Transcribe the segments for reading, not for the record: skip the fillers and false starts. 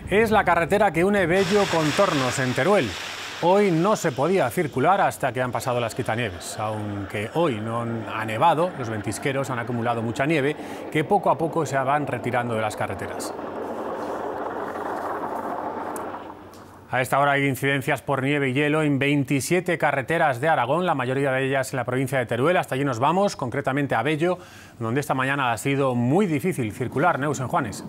Es la carretera que une Bello con Tornos, en Teruel. Hoy no se podía circular hasta que han pasado las quitanieves. Aunque hoy no ha nevado, los ventisqueros han acumulado mucha nieve que poco a poco se van retirando de las carreteras. A esta hora hay incidencias por nieve y hielo en 27 carreteras de Aragón, la mayoría de ellas en la provincia de Teruel. Hasta allí nos vamos, concretamente a Bello, donde esta mañana ha sido muy difícil circular. Neus en Juanes.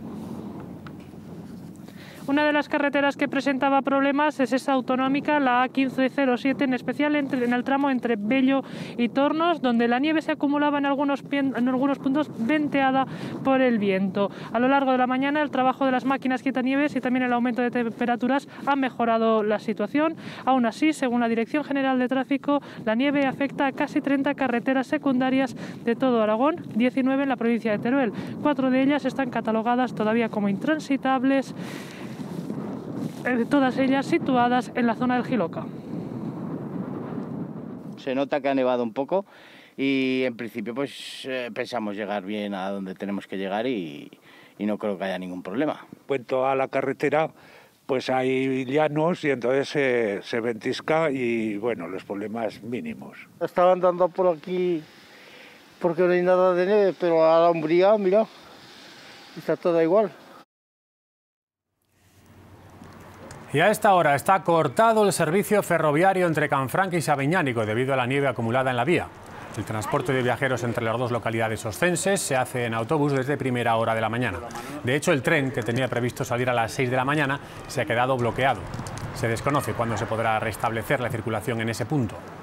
Una de las carreteras que presentaba problemas es esa autonómica, la A1507, en especial en el tramo entre Bello y Tornos, donde la nieve se acumulaba en algunos puntos venteada por el viento. A lo largo de la mañana el trabajo de las máquinas quitanieves y también el aumento de temperaturas han mejorado la situación. Aún así, según la Dirección General de Tráfico, la nieve afecta a casi 30 carreteras secundarias de todo Aragón, 19 en la provincia de Teruel. 4 de ellas están catalogadas todavía como intransitables, todas ellas situadas en la zona del Jiloca. Se nota que ha nevado un poco y en principio pues pensamos llegar bien a donde tenemos que llegar y no creo que haya ningún problema. Cuento a la carretera, pues hay llanos y entonces se ventisca y bueno, los problemas mínimos. Estaba andando por aquí porque no hay nada de nieve, pero a la Umbría, mira, está todo igual. Y a esta hora está cortado el servicio ferroviario entre Canfranc y Sabiñánigo debido a la nieve acumulada en la vía. El transporte de viajeros entre las dos localidades oscenses se hace en autobús desde primera hora de la mañana. De hecho, el tren, que tenía previsto salir a las 6 de la mañana, se ha quedado bloqueado. Se desconoce cuándo se podrá restablecer la circulación en ese punto.